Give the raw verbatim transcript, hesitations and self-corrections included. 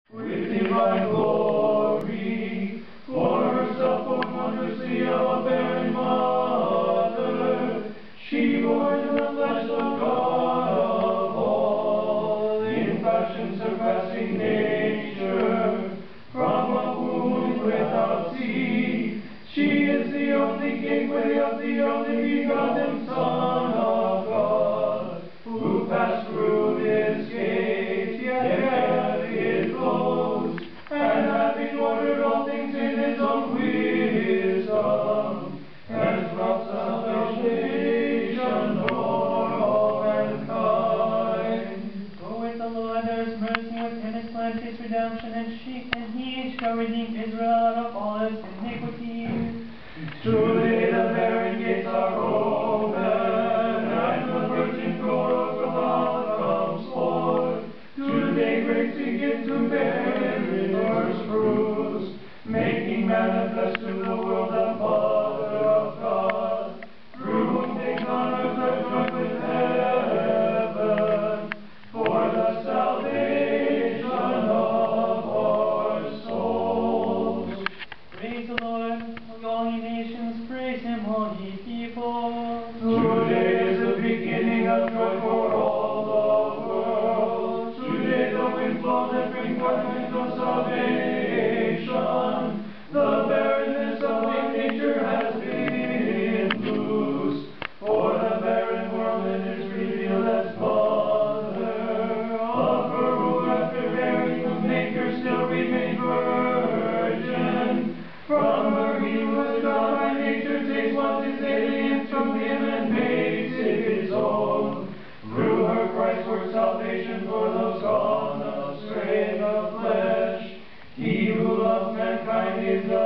with divine glory, for herself born wondrously of a barren mother, she bore in the flesh the God of all, in fashion surpassing nature, from a womb without seed. She is the only gateway of the only begotten Son of God, who passed through this gate, yet kept it closed, and having ordered all things in his own wisdom, has brought salvation for all mankind. Go with the Lord, there is mercy with him, is plenteous redemption, and she and he shall redeem Israel out of all its iniquities. Truly the barren gates are open, and the virgin growth from out comes forth. Today grace begins to bear its first fruits, making manifest to the world the Father of God, through whom things on earth are joined with heaven, for the salvation of our souls. Praise the Lord, all ye nations, praise him, all ye people. Today is the beginning of joy for all the world. Today the wind blows and brings forth winds of salvation. The barrenness of nature has been loosed, for the barren woman is revealed as mother of her who after bearing the Maker still remained virgin. From her he who is God by nature takes what is alien from him and makes it his own. Through her Christ works salvation for those gone astray in the flesh. He who loves mankind is the